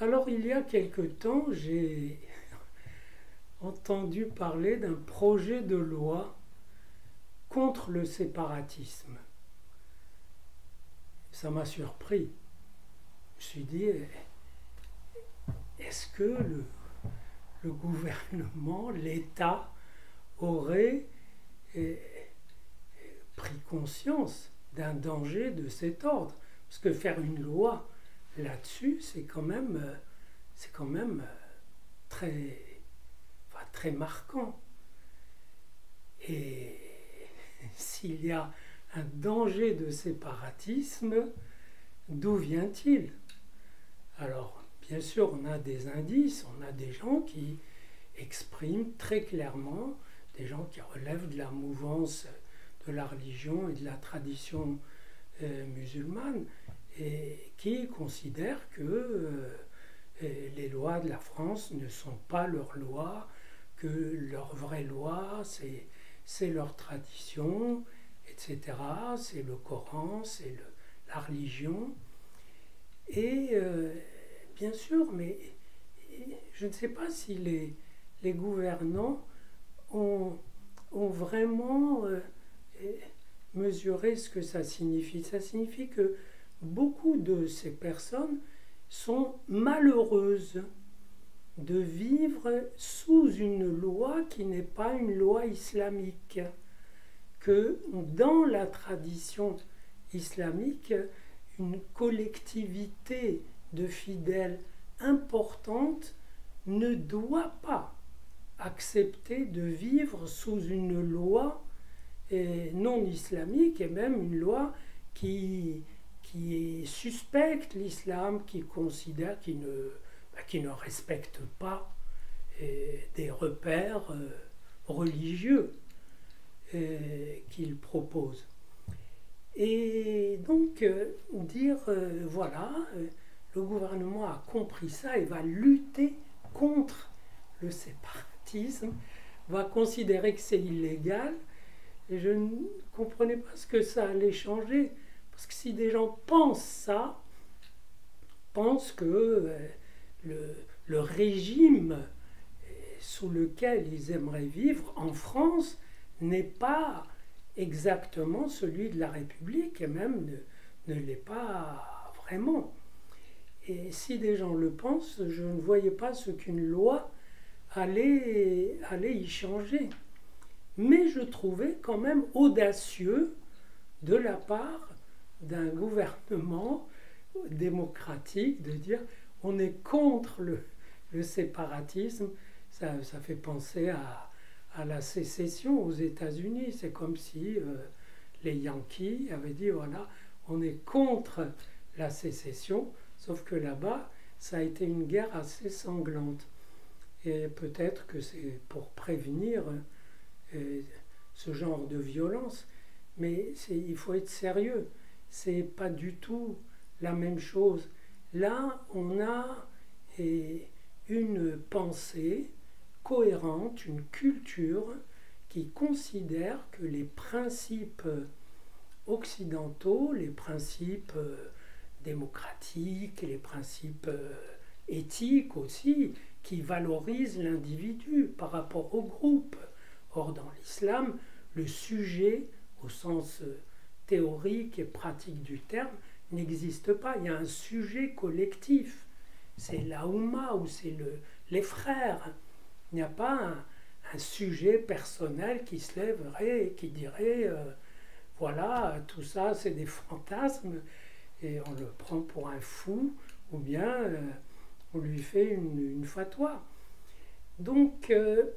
Alors, il y a quelque temps, j'ai entendu parler d'un projet de loi contre le séparatisme. Ça m'a surpris. Je me suis dit, est-ce que le gouvernement, l'État, aurait eh, pris conscience d'un danger de cet ordre? Parce que faire une loi là-dessus, c'est quand même très, enfin, très marquant. Et s'il y a un danger de séparatisme, d'où vient-il? Alors, bien sûr, on a des indices, on a des gens qui expriment très clairement, des gens qui relèvent de la mouvance de la religion et de la tradition musulmane, et qui considèrent que les lois de la France ne sont pas leurs lois, que leur vraie loi, c'est leur tradition, etc. C'est le Coran, c'est la religion. Et bien sûr, mais je ne sais pas si les gouvernants ont vraiment mesuré ce que ça signifie. Ça signifie que beaucoup de ces personnes sont malheureuses de vivre sous une loi qui n'est pas une loi islamique, que dans la tradition islamique, une collectivité de fidèles importante ne doit pas accepter de vivre sous une loi non islamique, et même une loi qui suspecte l'islam, qui considère, qui ne respecte pas des repères religieux qu'il propose. Et donc dire, voilà, le gouvernement a compris ça et va lutter contre le séparatisme, va considérer que c'est illégal. Et je ne comprenais pas ce que ça allait changer. Parce que si des gens pensent ça, pensent que le régime sous lequel ils aimeraient vivre en France n'est pas exactement celui de la République, et même ne l'est pas vraiment. Et si des gens le pensent, je ne voyais pas ce qu'une loi allait y changer. Mais je trouvais quand même audacieux de la part d'un gouvernement démocratique de dire on est contre le séparatisme. Ça fait penser à la sécession aux États-Unis. C'est comme si les Yankees avaient dit voilà, on est contre la sécession, sauf que là-bas, ça a été une guerre assez sanglante. Et peut-être que c'est pour prévenir ce genre de violence. Mais il faut être sérieux. C'est pas du tout la même chose. Là, on a une pensée cohérente, une culture qui considère que les principes occidentaux, les principes démocratiques, les principes éthiques aussi, qui valorisent l'individu par rapport au groupe. Or, dans l'islam, le sujet, au sens théorique et pratique du terme, n'existe pas. Il y a un sujet collectif. C'est la Oumma ou c'est les frères. Il n'y a pas un sujet personnel qui se lèverait et qui dirait voilà, tout ça c'est des fantasmes et on le prend pour un fou ou bien on lui fait une fatwa. Donc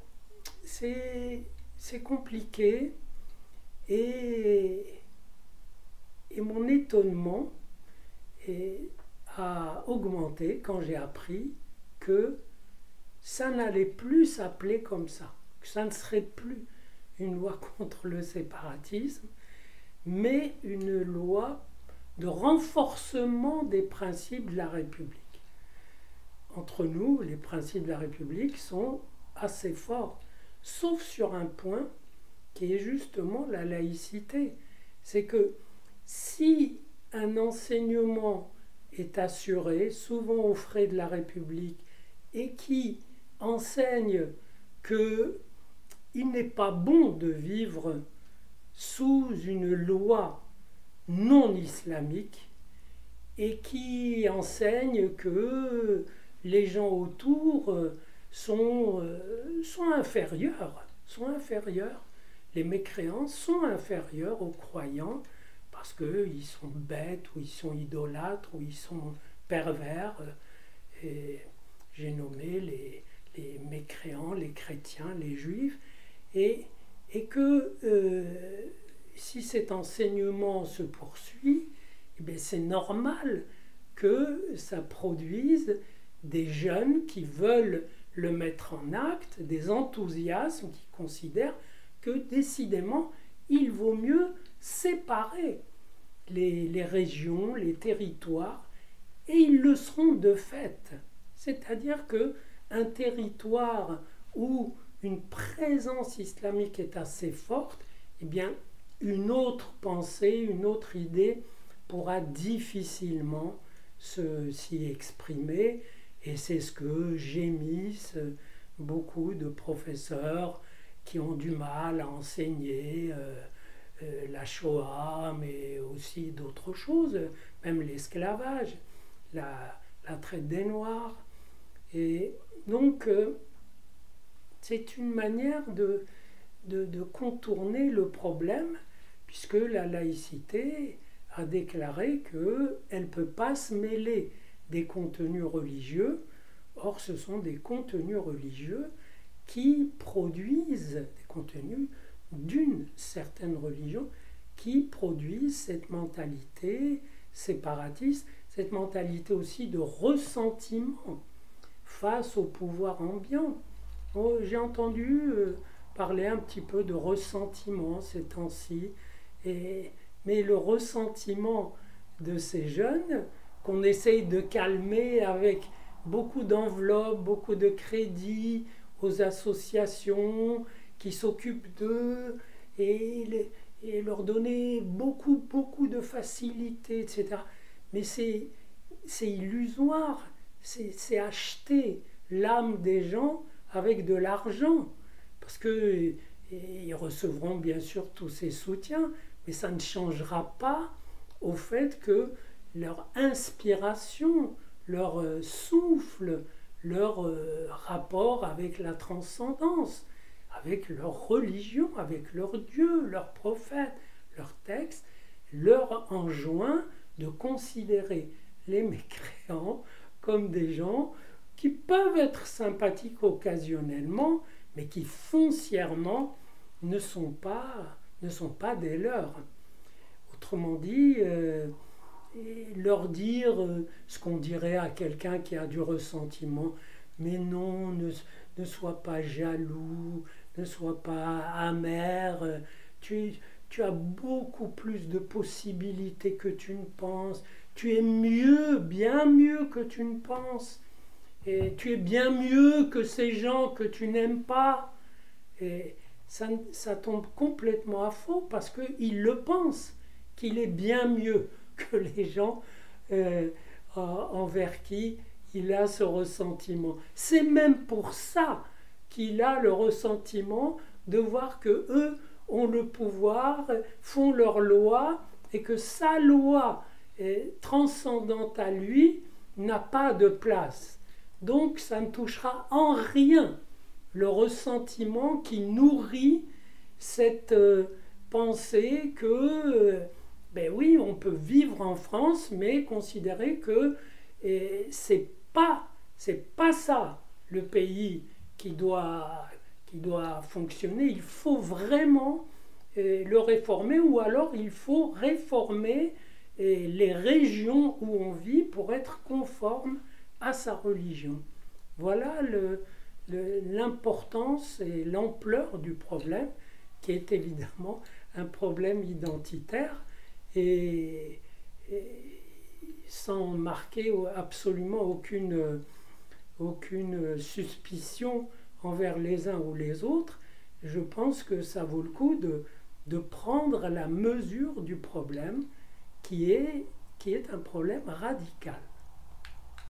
c'est compliqué et mon étonnement a augmenté quand j'ai appris que ça n'allait plus s'appeler comme ça, que ça ne serait plus une loi contre le séparatisme, mais une loi de renforcement des principes de la République. Entre nous, les principes de la République sont assez forts, sauf sur un point qui est justement la laïcité. C'est que si un enseignement est assuré, souvent aux frais de la République, et qui enseigne qu'il n'est pas bon de vivre sous une loi non islamique, et qui enseigne que les gens autour sont inférieurs, les mécréants sont inférieurs aux croyants parce qu'ils sont bêtes, ou ils sont idolâtres, ou ils sont pervers. Et j'ai nommé les mécréants, les chrétiens, les juifs, et que si cet enseignement se poursuit, eh bien c'est normal que ça produise des jeunes qui veulent le mettre en acte, des enthousiasmes qui considèrent que décidément il vaut mieux séparer les régions, les territoires, et ils le seront de fait. C'est-à-dire qu'un territoire où une présence islamique est assez forte, eh bien une autre pensée, une autre idée pourra difficilement s'y exprimer, et c'est ce que gémissent beaucoup de professeurs qui ont du mal à enseigner la Shoah, mais aussi d'autres choses, même l'esclavage, la traite des Noirs. Et donc, c'est une manière de contourner le problème, puisque la laïcité a déclaré qu'elle ne peut pas se mêler des contenus religieux. Or, ce sont des contenus religieux qui produisent, des contenus d'une certaine religion, qui produisent cette mentalité séparatiste, cette mentalité aussi de ressentiment face au pouvoir ambiant. Oh, j'ai entendu parler un petit peu de ressentiment ces temps-ci, mais le ressentiment de ces jeunes qu'on essaye de calmer avec beaucoup d'enveloppes, beaucoup de crédits aux associations qui s'occupent d'eux, et leur donner beaucoup de facilité, etc. Mais c'est illusoire, c'est acheter l'âme des gens avec de l'argent, parce qu'ils recevront bien sûr tous ces soutiens, mais ça ne changera pas au fait que leur inspiration, leur souffle, leur rapport avec la transcendance, avec leur religion, avec leur Dieu, leur prophète, leur texte, leur enjoint de considérer les mécréants comme des gens qui peuvent être sympathiques occasionnellement, mais qui foncièrement ne sont pas des leurs. Autrement dit, leur dire ce qu'on dirait à quelqu'un qui a du ressentiment, mais non, ne sois pas jaloux, ne sois pas amer, tu as beaucoup plus de possibilités que tu ne penses, tu es mieux, bien mieux que tu ne penses, et tu es bien mieux que ces gens que tu n'aimes pas. Et ça tombe complètement à faux, parce qu'il le pense, qu'il est bien mieux que les gens envers qui il a ce ressentiment. C'est même pour ça qu'il a le ressentiment de voir que eux ont le pouvoir, font leur loi, et que sa loi transcendante à lui n'a pas de place. Donc ça ne touchera en rien le ressentiment qui nourrit cette pensée que, ben oui, on peut vivre en France, mais considérer que c'est pas ça le pays qui doit fonctionner. Il faut vraiment le réformer, ou alors il faut réformer les régions où on vit pour être conforme à sa religion. Voilà l'importance et l'ampleur du problème, qui est évidemment un problème identitaire, et sans marquer absolument aucune suspicion envers les uns ou les autres. Je pense que ça vaut le coup de prendre la mesure du problème qui est qui est un problème radical.